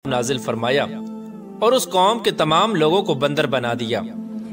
نازل فرمایا اور اس قوم کے تمام لوگوں کو بندر بنا دیا۔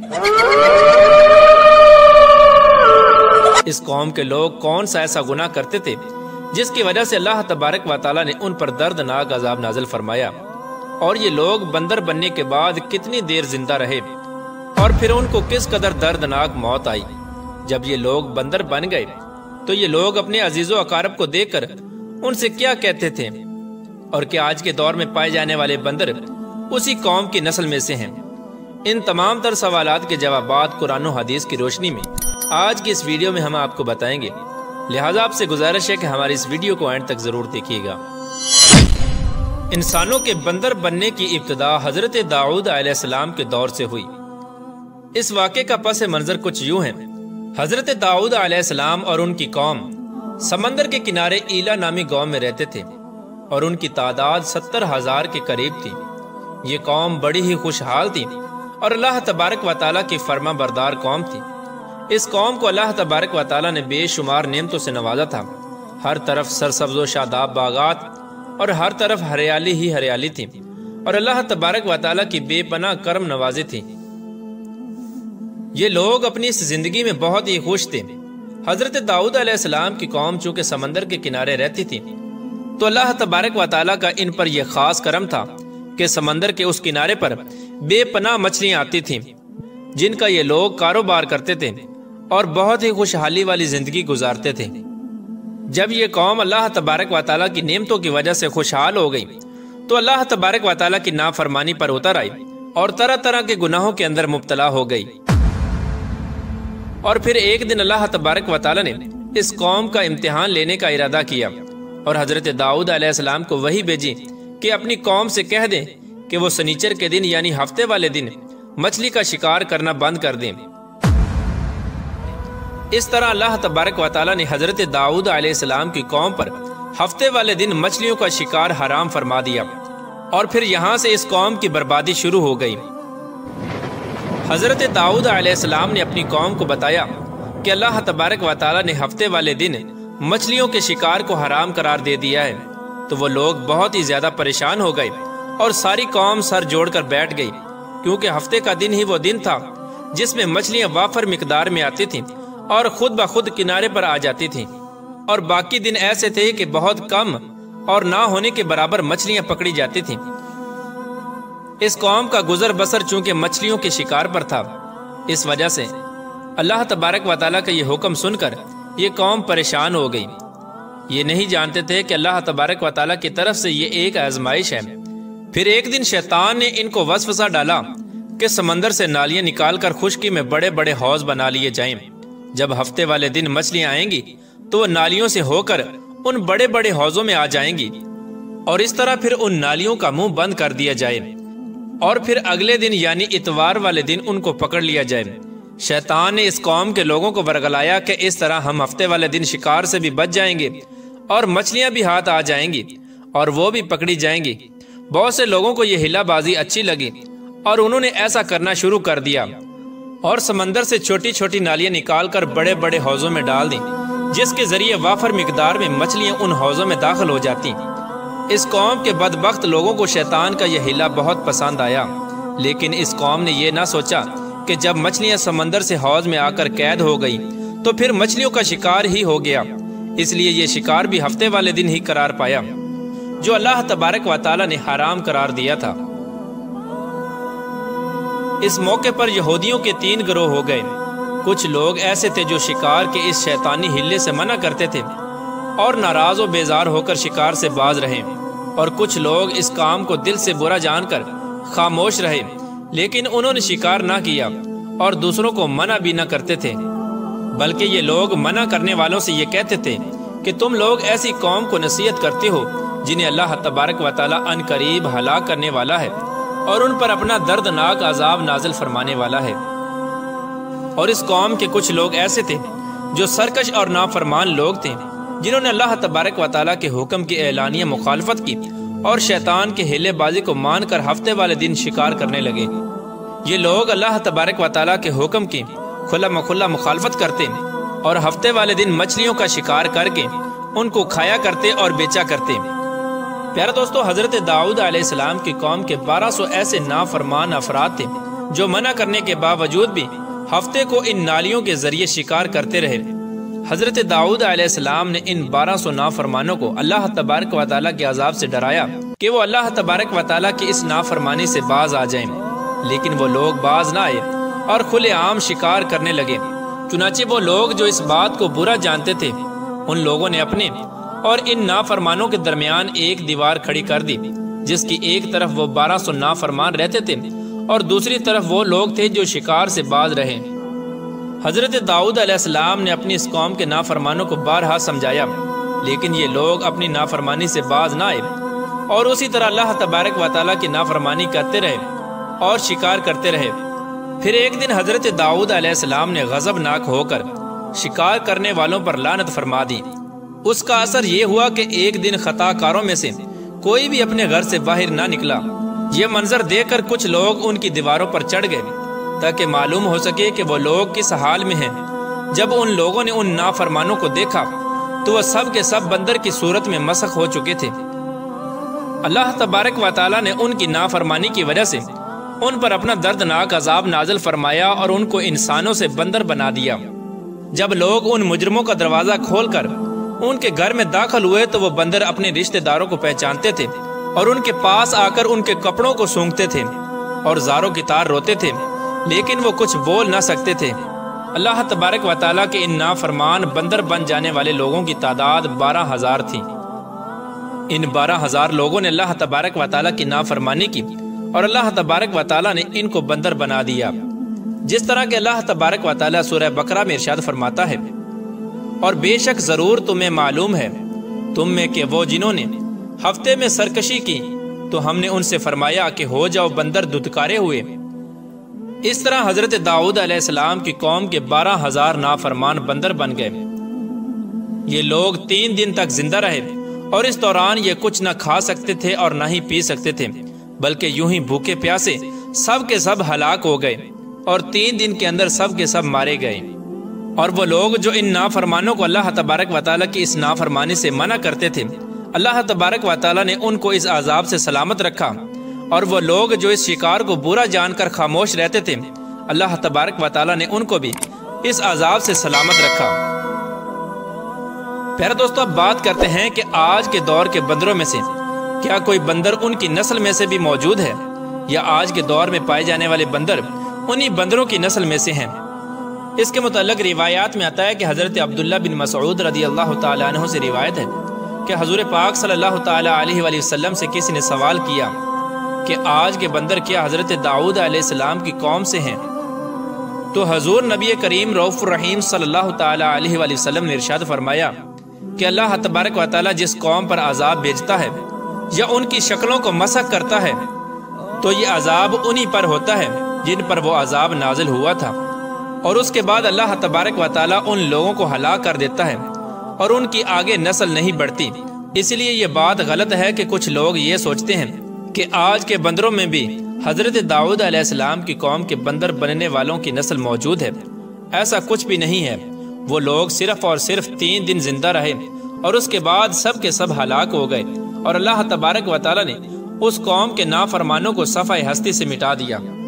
اس قوم کے لوگ کون سا ایسا گناہ کرتے تھے جس کی وجہ سے اللہ تبارک و تعالیٰ نے ان پر دردناک عذاب نازل فرمایا، اور یہ لوگ بندر بننے کے بعد کتنی دیر زندہ رہے اور پھر ان کو کس قدر دردناک موت آئی۔ جب یہ لوگ بندر بن گئے تو یہ لوگ اپنے عزیز و اقارب کو دیکھ کر ان سے کیا کہتے تھے، اور کیا آج کے دور میں پائے جانے والے بندر اسی قوم کی نسل میں سے ہیں؟ ان تمام تر سوالات کے جوابات قرآن و حدیث کی روشنی میں آج کی اس ویڈیو میں ہم آپ کو بتائیں گے، لہٰذا آپ سے گزارش ہے کہ ہماری اس ویڈیو کو اینڈ تک ضرور دیکھیے گا۔ انسانوں کے بندر بننے کی ابتدا حضرت داؤد علیہ السلام کے دور سے ہوئی۔ اس واقعے کا پس منظر کچھ یوں ہے۔ حضرت داؤد علیہ السلام اور ان کی قوم سمندر کے کنارے ایلا نامی گاؤں میں رہتے تھے، اور ان کی تعداد 70,000 کے قریب تھی۔ یہ قوم بڑی ہی خوشحال تھی اور اللہ تبارک و تعالیٰ کی فرما بردار قوم تھی۔ اس قوم کو اللہ تبارک و تعالیٰ نے بے شمار نعمتوں سے نوازا تھا۔ ہر طرف سرسبز و شاداب باغات اور ہر طرف ہریالی ہی ہریالی تھی، اور اللہ تبارک و تعالیٰ کی بے پناہ کرم نوازی تھی۔ یہ لوگ اپنی اس زندگی میں بہت ہی خوش تھے۔ حضرت داؤد علیہ السلام کی قوم چونکہ سمندر کے کنارے رہتی تھی تو اللہ تبارک و تعالیٰ کا ان پر یہ خاص کرم تھا کہ سمندر کے اس کنارے پر بے پناہ مچھلیاں آتی تھیں جن کا یہ لوگ کاروبار کرتے تھے اور بہت ہی خوشحالی والی زندگی گزارتے تھے۔ جب یہ قوم اللہ تبارک و تعالیٰ کی نعمتوں کی وجہ سے خوشحال ہو گئی تو اللہ تبارک و تعالیٰ کی نافرمانی پر اتر آئی اور طرح طرح کے گناہوں کے اندر مبتلا ہو گئی۔ اور پھر ایک دن اللہ تبارک و تعالیٰ نے اس قوم کا امتحان لینے کا ارادہ کیا اور حضرت داؤد علیہ السلام کو وحی بھیجی کہ اپنی قوم سے کہہ دیں کہ وہ سنیچر کے دن یعنی ہفتے والے دن مچھلی کا شکار کرنا بند کر دیں۔ اس طرح اللہ تبارک و تعالیٰ نے حضرت داؤد علیہ السلام کی قوم پر ہفتے والے دن مچھلیوں کا شکار حرام فرما دیا، اور پھر یہاں سے اس قوم کی بربادی شروع ہو گئی۔ حضرت داؤد علیہ السلام نے اپنی قوم کو بتایا کہ اللہ تبارک و تعالیٰ نے ہفتے والے دن مچھلیوں کے شکار کو حرام قرار دے دیا ہے، تو وہ لوگ بہت ہی زیادہ پریشان ہو گئے اور ساری قوم سر جوڑ کر بیٹھ گئی، کیونکہ ہفتے کا دن ہی وہ دن تھا جس میں مچھلیاں وافر مقدار میں آتی تھیں اور خود بخود کنارے پر آ جاتی تھیں، اور باقی دن ایسے تھے کہ بہت کم اور نہ ہونے کے برابر مچھلیاں پکڑی جاتی تھیں۔ اس قوم کا گزر بسر چونکہ مچھلیوں کے شکار پر تھا، اس وجہ سے اللہ تبارک و تعالیٰ کا یہ حکم سن کر یہ قوم پریشان ہو گئی۔ یہ نہیں جانتے تھے کہ اللہ تبارک و تعالیٰ کی طرف سے یہ ایک آزمائش ہے۔ پھر ایک دن شیطان نے ان کو وسوسہ ڈالا کہ سمندر سے نالیاں نکال کر خشکی میں بڑے بڑے حوض بنا لیے جائیں۔ جب ہفتے والے دن مچھلیاں آئیں گی تو وہ نالیوں سے ہو کر ان بڑے بڑے حوضوں میں آ جائیں گی، اور اس طرح پھر ان نالیوں کا منہ بند کر دیا جائے، اور پھر اگلے دن یعنی اتوار والے دن ان کو پکڑ لیا جائے۔ شیطان نے اس قوم کے لوگوں کو ورگلایا کہ اس طرح ہم ہفتے والے دن شکار سے بھی بچ جائیں گے اور مچھلیاں بھی ہاتھ آ جائیں گی اور وہ بھی پکڑی جائیں گی۔ بہت سے لوگوں کو یہ ہلا بازی اچھی لگی اور انہوں نے ایسا کرنا شروع کر دیا اور سمندر سے چھوٹی چھوٹی نالیاں نکال کر بڑے بڑے حوضوں میں ڈال دیں، جس کے ذریعے وافر مقدار میں مچھلیاں ان حوضوں میں داخل ہو جاتی۔ اس قوم کے بدبخت لوگوں کو شیطان کا یہ ہلا بہت پسند آیا، لیکن اس قوم نے یہ نہ سوچا کہ جب مچھلیاں سمندر سے حوض میں آ کر قید ہو گئی تو پھر مچھلیوں کا شکار ہی ہو گیا، اس لیے یہ شکار بھی ہفتے والے دن ہی قرار پایا جو اللہ تبارک و تعالیٰ نے حرام قرار دیا تھا۔ اس موقع پر یہودیوں کے 3 گروہ ہو گئے۔ کچھ لوگ ایسے تھے جو شکار کے اس شیطانی ہلے سے منع کرتے تھے اور ناراض و بیزار ہو کر شکار سے باز رہے، اور کچھ لوگ اس کام کو دل سے برا جان کر خاموش رہے، لیکن انہوں نے شکار نہ کیا اور دوسروں کو منع بھی نہ کرتے تھے، بلکہ یہ لوگ منع کرنے والوں سے یہ کہتے تھے کہ تم لوگ ایسی قوم کو نصیحت کرتے ہو جنہیں اللہ تبارک و تعالیٰ ان قریب ہلاک کرنے والا ہے اور ان پر اپنا دردناک عذاب نازل فرمانے والا ہے۔ اور اس قوم کے کچھ لوگ ایسے تھے جو سرکش اور نافرمان لوگ تھے، جنہوں نے اللہ تبارک و تعالیٰ کے حکم کی اعلانیہ مخالفت کی اور شیطان کے ہیلے بازی کو مان کر ہفتے والے دن شکار کرنے لگے۔ یہ لوگ اللہ تبارک و تعالیٰ کے حکم کی کھلا مکھلا مخالفت کرتے اور ہفتے والے دن مچھلیوں کا شکار کر کے ان کو کھایا کرتے اور بیچا کرتے۔ پیارے دوستو، حضرت داؤد علیہ السلام کی قوم کے 1200 ایسے نافرمان افراد تھے جو منع کرنے کے باوجود بھی ہفتے کو ان نالیوں کے ذریعے شکار کرتے رہے۔ حضرت داؤد علیہ السلام نے ان 1200 نافرمانوں کو اللہ تبارک و تعالیٰ کے عذاب سے ڈرایا کہ وہ اللہ تبارک و تعالیٰ کی اس نافرمانی سے باز آ جائیں، لیکن وہ لوگ باز نہ آئے اور کھلے عام شکار کرنے لگے۔ چنانچہ وہ لوگ جو اس بات کو برا جانتے تھے، ان لوگوں نے اپنے اور ان نافرمانوں کے درمیان ایک دیوار کھڑی کر دی، جس کی ایک طرف وہ 1200 نافرمان رہتے تھے اور دوسری طرف وہ لوگ تھے جو شکار سے باز رہے۔ حضرت داؤد علیہ السلام نے اپنی اس قوم کے نافرمانوں کو بارہا سمجھایا، لیکن یہ لوگ اپنی نافرمانی سے باز نہ آئے اور اسی طرح اللہ تبارک و تعالیٰ کی نافرمانی کرتے رہے اور شکار کرتے رہے۔ پھر ایک دن حضرت داؤد علیہ السلام نے غضبناک ہو کر شکار کرنے والوں پر لعنت فرما دی۔ اس کا اثر یہ ہوا کہ ایک دن خطا کاروں میں سے کوئی بھی اپنے گھر سے باہر نہ نکلا۔ یہ منظر دیکھ کر کچھ لوگ ان کی دیواروں پر چڑھ گئے تاکہ معلوم ہو سکے کہ وہ لوگ کس حال میں ہیں۔ جب ان لوگوں نے ان نافرمانوں کو دیکھا تو وہ سب کے سب بندر کی صورت میں مسخ ہو چکے تھے۔ اللہ تبارک و تعالیٰ نے ان کی نافرمانی کی وجہ سے ان پر اپنا دردناک عذاب نازل فرمایا اور ان کو انسانوں سے بندر بنا دیا۔ جب لوگ ان مجرموں کا دروازہ کھول کر ان کے گھر میں داخل ہوئے تو وہ بندر اپنے رشتہ داروں کو پہچانتے تھے اور ان کے پاس آ کر ان کے کپڑوں کو سونگتے تھے اور زاروں کی طرح روتے تھے، لیکن وہ کچھ بول نہ سکتے تھے۔ اللہ تبارک و تعالیٰ کے ان نافرمان بندر بن جانے والے لوگوں کی تعداد 12,000 تھی۔ ان 12,000 لوگوں نے اللہ تبارک و تعالیٰ کی نافرمانی کی اور اللہ تبارک و تعالیٰ نے ان کو بندر بنا دیا، جس طرح کہ اللہ تبارک و تعالیٰ سورہ بقرہ میں ارشاد فرماتا ہے، اور بے شک ضرور تمہیں معلوم ہے تم میں کہ وہ جنہوں نے ہفتے میں سرکشی کی تو ہم نے ان سے فرمایا کہ ہو جاؤ بندر دھتکارے ہوئے۔ اس طرح حضرت داؤد علیہ السلام کی قوم کے 12,000 نافرمان بندر بن گئے۔ یہ لوگ 3 دن تک زندہ رہے اور اس دوران یہ کچھ نہ کھا سکتے تھے اور نہ ہی پی سکتے تھے، بلکہ یوں ہی بھوکے پیاسے سب کے سب ہلاک ہو گئے اور 3 دن کے اندر سب کے سب مارے گئے۔ اور وہ لوگ جو ان نافرمانوں کو اللہ تبارک و تعالیٰ کی اس نافرمانی سے منع کرتے تھے، اللہ تبارک و تعالیٰ نے ان کو اس عذاب سے سلامت رکھا، اور وہ لوگ جو اس شکار کو برا جان کر خاموش رہتے تھے، اللہ تبارک و تعالیٰ نے ان کو بھی اس عذاب سے سلامت رکھا۔ پیارے دوستو، اب بات کرتے ہیں کہ آج کے دور کے بندروں میں سے کیا کوئی بندر ان کی نسل میں سے بھی موجود ہے، یا آج کے دور میں پائے جانے والے بندر انہی بندروں کی نسل میں سے ہیں؟ اس کے متعلق روایات میں آتا ہے کہ حضرت عبداللہ بن مسعود رضی اللہ تعالیٰ عنہ سے روایت ہے کہ حضور پاک صلی اللہ تعالیٰ علیہ وآلہ وسلم سے کسی نے سوال کیا کہ آج کے بندر کیا حضرت داؤد علیہ السلام کی قوم سے ہیں؟ تو حضور نبی کریم رؤوف الرحیم صلی اللہ تعالیٰ علیہ وآلہ وسلم نے ارشاد فرمایا کہ اللہ تبارک و تعالیٰ جس قوم پر عذاب بھیجتا ہے یا ان کی شکلوں کو مسخ کرتا ہے تو یہ عذاب انہی پر ہوتا ہے جن پر وہ عذاب نازل ہوا تھا، اور اس کے بعد اللہ تبارک و تعالیٰ ان لوگوں کو ہلاک کر دیتا ہے اور ان کی آگے نسل نہیں بڑھتی۔ اس لیے یہ بات غلط ہے کہ کچھ لوگ یہ سوچتے ہیں کہ آج کے بندروں میں بھی حضرت داؤد علیہ السلام کی قوم کے بندر بننے والوں کی نسل موجود ہے۔ ایسا کچھ بھی نہیں ہے۔ وہ لوگ صرف اور صرف 3 دن زندہ رہے اور اس کے بعد سب کے سب ہلاک ہو گئے، اور اللہ تبارک و تعالیٰ نے اس قوم کے نافرمانوں کو صفحہ ہستی سے مٹا دیا۔